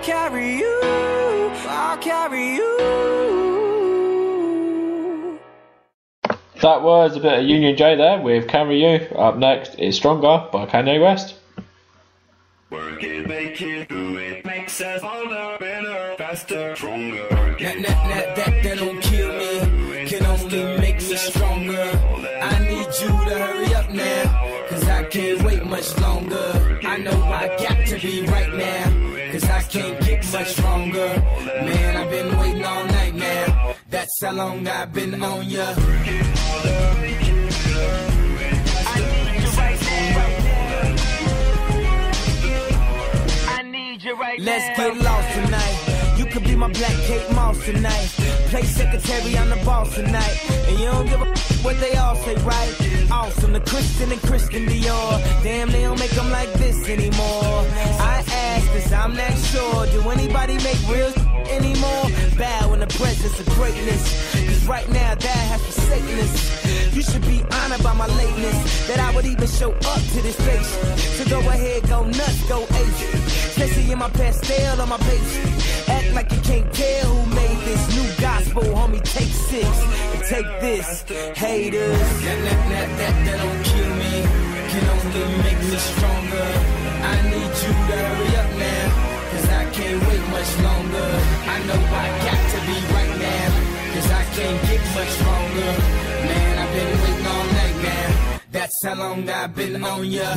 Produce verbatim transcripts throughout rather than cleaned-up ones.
carry you, I'll carry you. That was a bit of Union J there with Carry You. Up next is Stronger by Kanye West. Work it, make it, do it, makes us harder, better, faster, stronger. That, that, that, that, that don't kill me, can only make me stronger. I need you to hurry up now, cause I can't wait much longer. I know I got to be right now, cause I can't get much stronger. Man, I've been waiting all night now, that's how long I've been on ya. Right Let's now. Get lost tonight. You could be my black Kate Moss tonight. Play secretary, I'm the boss tonight. And you don't give a f what they all say, right? Awesome, the Christian and Christian Dior. Damn, they don't make them like this anymore. I ask this, I'm not sure. Do anybody make real anymore? Bow in the presence of greatness, cause right now that has forsaken us. You should be honored by my lateness, that I would even show up to this place. So go ahead, go nuts, go ace. Especially in my pastel on my page. Act like you can't tell who made this new gospel, homie. Take six and take this, haters. That, that, that, that, that don't kill me, can only make me stronger. I need you to hurry up now, cause I can't wait much longer. I know I got to be right now, cause I can't get much stronger. Man, I've been waiting all night now, that's how long I've been on ya.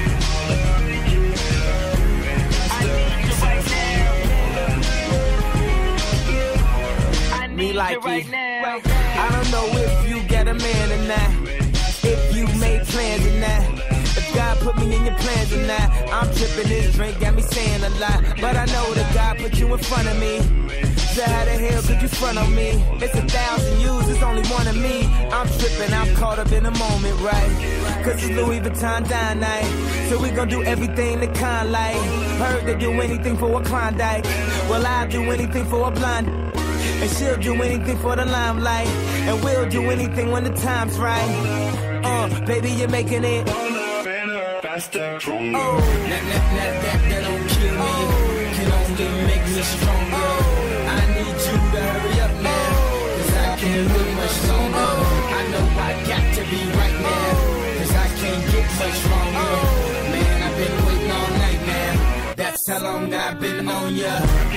Me like it right now. I don't know if you got a man or not, if you made plans or not, if God put me in your plans or not. I'm tripping, this drink got me saying a lot, but I know that God put you in front of me. So how the hell could you front on me? It's a thousand yous, it's only one of me. I'm tripping, I'm caught up in the moment, right? Cause it's Louis Vuitton dine night, so we gon' do everything the kind like. Heard they do anything for a Klondike, well I'll do anything for a blonde. And she'll do anything for the limelight, and we'll do anything when the time's right. Uh, baby, you're making it better, faster, stronger. Oh, that, that, that, that, that don't kill me, can only make me stronger. I need you to hurry up now, cause I can't wait much longer. I know I got to be right now, cause I can't get much stronger. Man, I've been waiting all night now, that's how long I've been on ya.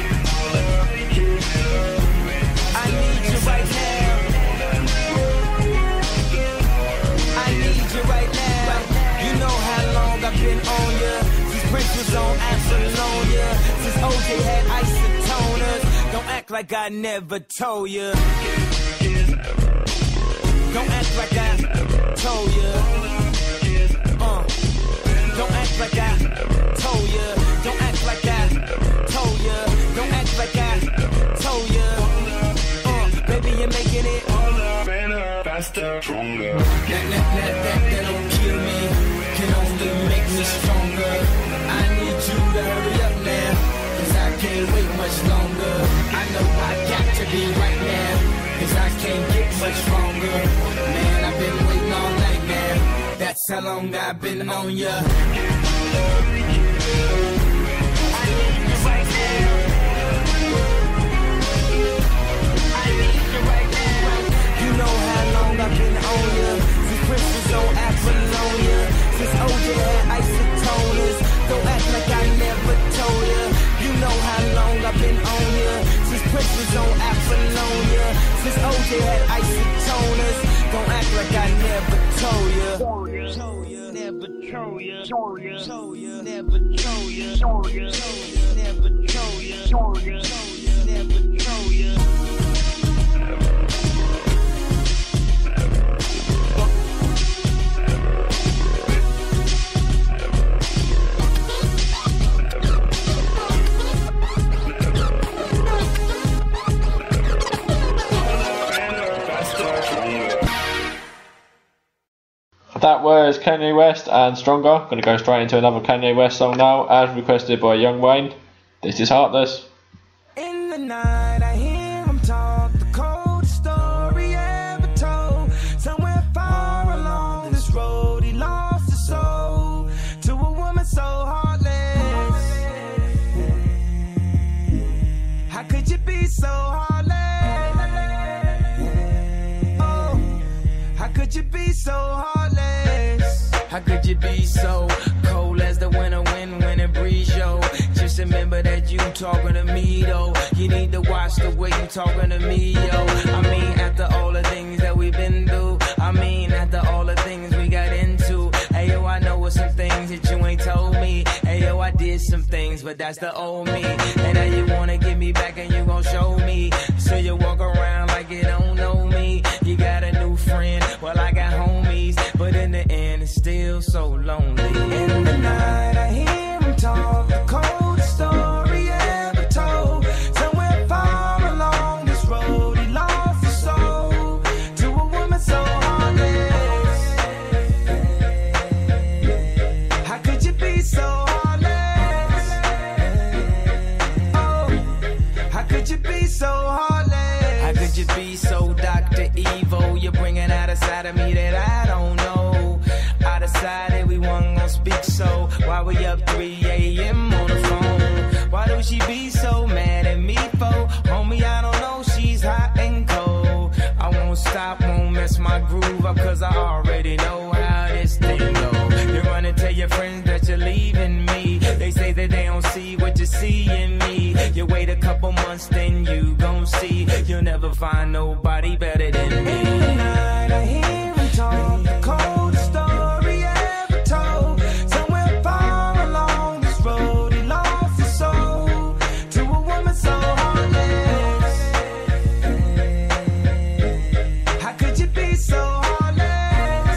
I need you right now. I need you right now. You know how long I've been on ya, since Prince was on Apollonia, since O J had isotoners. Don't act like I never told ya. Don't act like I told ya. Uh. Don't act like I told ya. Don't act like I told ya. Don't act like I told ya. Baby, you're making it better, faster, stronger. That, that, that, that, that don't kill me, can only make me stronger. I need you to hurry up now, cause I can't wait much longer. I know I got to be right now, cause I can't get much stronger. Man, I've been waiting all night now, that's how long I've been on ya. I need you right now. You know how long I've been on ya, since Prince was on Apollonia, since O J had isotoners. Don't act like I never told ya. You know how long I've been on ya, since Prince was on Apollonia, since O J had isotoners. Don't act like I never told ya. Never told ya. Never told ya. Never told ya. Never told ya. Never told ya. That was Kanye West and Stronger. Gonna go straight into another Kanye West song now, as requested by Young Wayne. This is Heartless. In the night I hear him talk, the coldest story ever told. Somewhere far along this road he lost his soul to a woman so heartless. be so heartless? Oh, how could you be so heartless? How could you be so cold as the winter wind when it breeze, yo? Just remember that you talking to me, though. You need to watch the way you talking to me, yo. I mean, after all the things that we've been through, I mean, after all the things we got into. Hey, yo, I know what some things that you ain't told me. Hey, yo, I did some things, but that's the old me. And now you wanna get me back and you gon' show me. So you walk around like you don't know me. You got a new friend, well, I got homies. But in the end, it's still so lonely. In the night, I hear him talk, the coldest story ever told. Somewhere far along this road, he lost his soul to a woman so heartless. How could you be so heartless? Oh, how could you be so heartless? How could you be so Doctor Evil? You're bringing out a side of me that I don't know. I decided we weren't gonna speak, so why we up three A M on the phone? Why do she be so mad at me for? Homie, I don't know, she's hot and cold. I won't stop, won't mess my groove up, cause I already know how this thing go. You run and tell your friends that you're leaving me. They say that they don't see what you see in me. You wait a couple months, then you gon' see. You'll never find nobody better than me. In the night, I hear him talk, the coldest story ever told. Somewhere far along this road, he lost his soul to a woman so heartless. How could you be so heartless?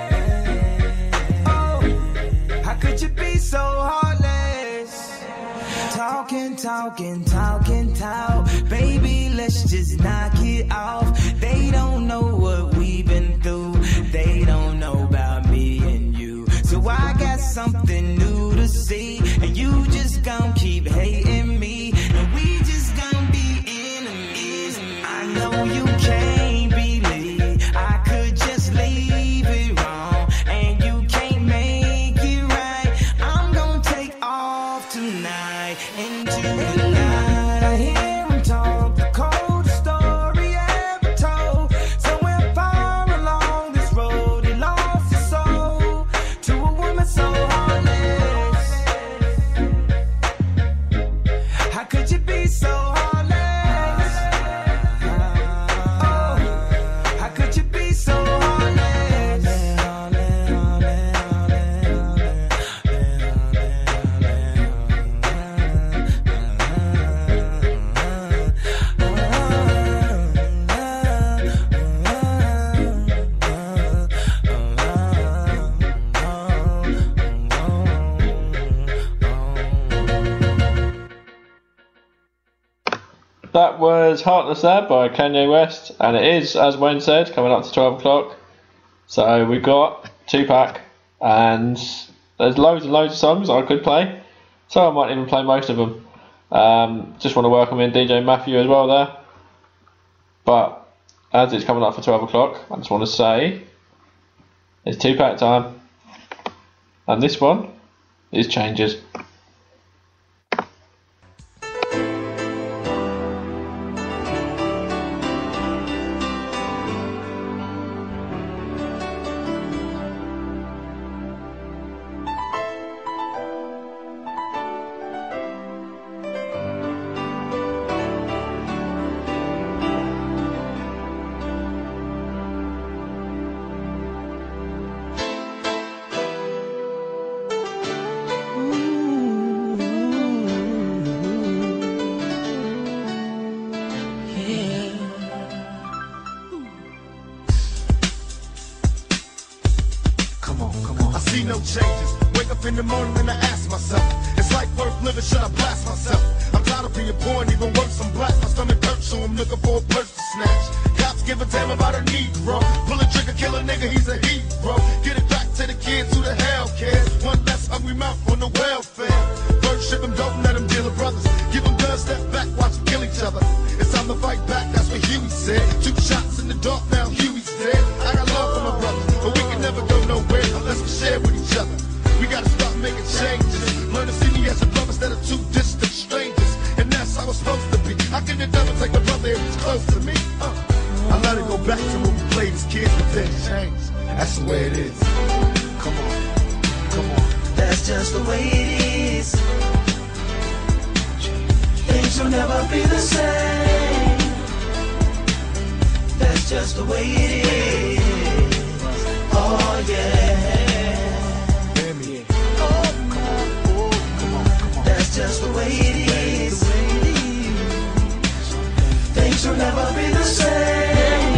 Oh, how could you be so heartless? Talking, talking, talking, talk. Baby, let's just knock it off. They don't know what we've been through. They don't know about me and you. So I got something new to see. And you just gon' keep hating me. And we just gon' be enemies. I know you can't believe I could just leave it wrong. And you can't make it right. I'm gon' take off tonight into the night. I hear him talk, the coldest story ever told. Somewhere far along this road, he lost his soul to a woman so heartless. How could you be so heartless? Oh, how could you be so heartless? That was Heartless there by Kanye West, and it is, as Wayne said, coming up to twelve o'clock. So we've got two-pack, and there's loads and loads of songs I could play, so I might even play most of them. Um, just want to welcome in D J Matthew as well there. But as it's coming up for twelve o'clock, I just want to say it's two-pack time, and this one is Changes. see no changes. Wake up in the morning and I ask myself, is life worth living? Should I blast myself? I'm tired of being poor and even worse, I'm black. My stomach hurts, so I'm looking for a purse to snatch. Cops give a damn about a Negro. Pull a trigger, kill a nigga, he's a hero. Get it back to the kids who the hell cares. One less hungry mouth on the welfare. First ship them, don't let them deal with brothers. Give them guns, step back, watch them kill each other. It's time to fight back, that's what Huey said. Two shots in the dark, now Huey's dead. I got love for my brothers, but we can never go nowhere unless we share with each other. We gotta start making changes. Learn to see me as a brother instead of two distant strangers. And that's how it's supposed to be. I can the devil back to when we played as kids, but then changed. That's the way it is. Come on, come on. That's just the way it is. Things will never be the same. That's just the way it is. Oh yeah. Baby. Oh, come on, oh, come on, come on. That's just the way it is. Things will never be the same.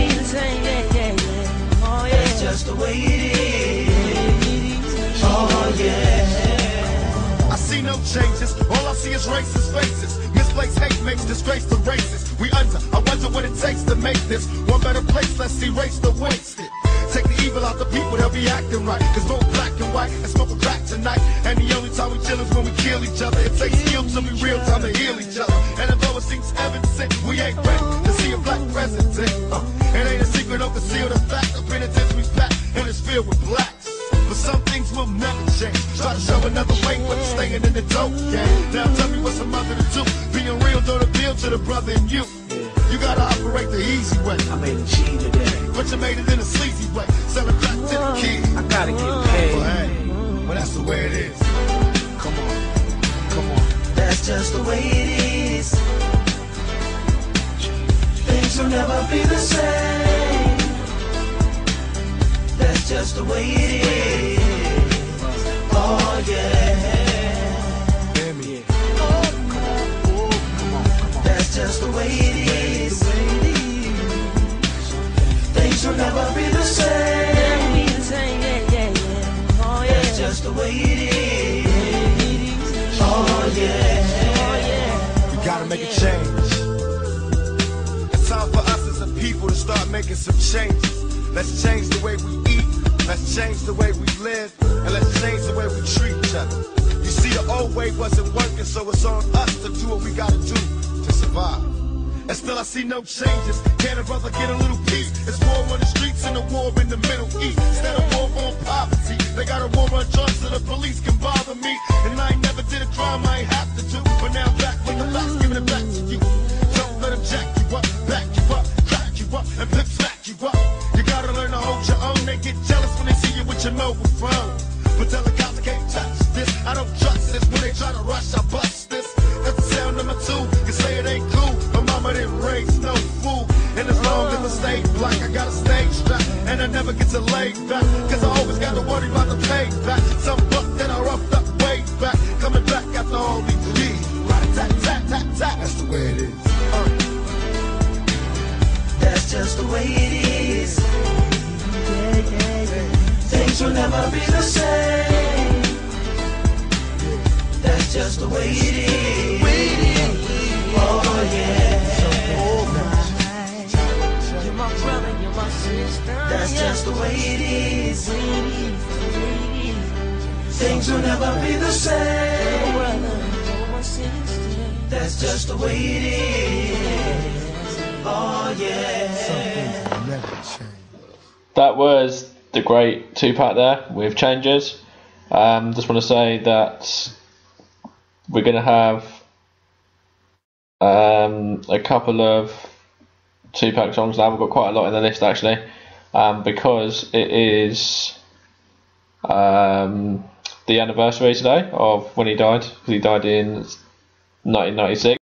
Oh yeah. That's just the way it is. Oh yeah. I see no changes. All I see is racist faces. Misplaced hate makes disgrace to races. We under. I wonder what it takes to make this one better place. Let's erase the wasted. Take the evil out the people, they'll be acting right. Cause both black and white and smoke a crack tonight. And the only time we chill is when we kill each other. It takes skill to be real time to heal each other. And although it seems evident, we ain't ready to see a black president. Uh, it ain't a secret, don't conceal the fact. The penitentiary's packed and it's filled with blacks. But some things will never change. Try to show another way, but it's staying in the dope game. Now tell me what's a mother to do. Being real don't appeal to the brother in you. You gotta operate the easy way. I made a G today. But you made it in a sleazy way. Selling crack to the kids. I gotta get paid. Well, hey, well, that's the way it is. Come on, come on. That's just the way it is. Things will never be the same. That's just the way it is. Oh yeah. Baby. Oh, come on, oh, come on, come on. That's just the way it is. Things will never be the same. That's just the way it is. Oh yeah. We gotta make a change. It's time for us as a people to start making some changes. Let's change the way we eat. Let's change the way we live. And let's change the way we treat each other. You see, the old way wasn't working, so it's on us to do what we gotta do to survive. And still I see no changes. Can a brother get a little peace? It's war on the streets and a war in the Middle East. Instead of war on poverty, they got a war on drugs so the police can bother me. And I ain't never did a crime I ain't have to do. But now I'm back with the facts, giving it back to you. Don't let them jack you up, back you up, crack you up, and pimp smack you up. You gotta learn to hold your own. They get jealous when they see you with your mobile phone. But tell the cops I can't touch this. I don't trust this. When they try to rush, I bust this. That's the sound number two. You say it ain't cool. Mama didn't raise no fool. And as long as I stay black, I got a stage strap. And I never get to lay back. Cause I always got to worry about the payback. Some buck that I roughed up way back. Coming back after all these years. Rat-a-tat-tat-tat-tat. That's the way it is. Uh. That's just the way it is. Yeah, yeah, yeah. Things will never be the same. That's just the way it is. Oh yeah. You're my brother, you're my sister. That's just the way it is. Things will never be the same. That's just the way it is. Oh yeah. Something will never change. That was the great two-pack there with changes. Um, just want to say that we're going to have um, a couple of two-pack songs now. We've got quite a lot in the list actually, um, because it is um, the anniversary today of when he died. Because he died in nineteen ninety-six.